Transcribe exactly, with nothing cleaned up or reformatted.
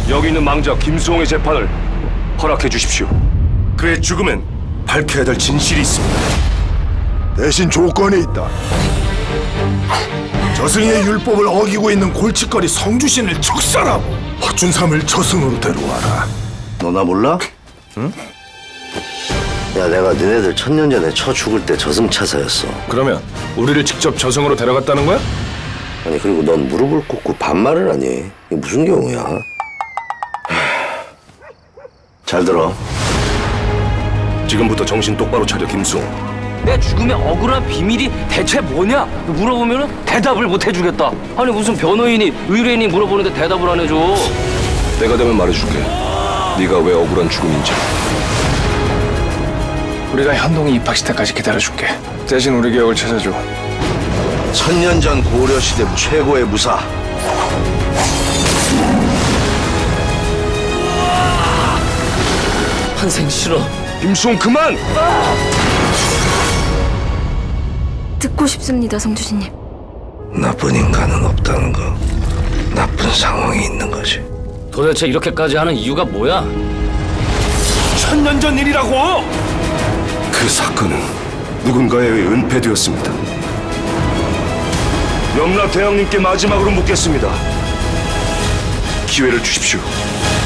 여기 있는 망자 김수홍의 재판을 허락해 주십시오. 그의 죽음엔 밝혀야 될 진실이 있습니다. 대신 조건이 있다. 저승의 율법을 어기고 있는 골칫거리 성주신을 척살하고 박준삼을 저승으로 데려와라. 너 나 몰라? 응? 야, 내가 너네들 천년 전에 쳐 죽을 때 저승차사였어. 그러면 우리를 직접 저승으로 데려갔다는 거야? 아니, 그리고 넌 무릎을 꿇고 반말을 하니? 이게 무슨 경우야? 잘 들어. 지금부터 정신 똑바로 차려, 김수홍. 내 죽음의 억울한 비밀이 대체 뭐냐? 물어보면 대답을 못 해주겠다. 아니 무슨 변호인이 의뢰인이 물어보는데 대답을 안 해줘. 때가 되면 말해줄게. 네가 왜 억울한 죽음인지. 우리가 현동이 입학시 때까지 기다려줄게. 대신 우리 기억을 찾아줘. 천년 전 고려시대 최고의 무사. 환생 싫어. 김수홍 그만! 듣고 싶습니다, 성주신님. 나쁜 인간은 없다는 거. 나쁜 상황이 있는 거지. 도대체 이렇게까지 하는 이유가 뭐야? 천년 전 일이라고! 그 사건은 누군가에 의해 은폐되었습니다. 염라 대왕님께 마지막으로 묻겠습니다. 기회를 주십시오.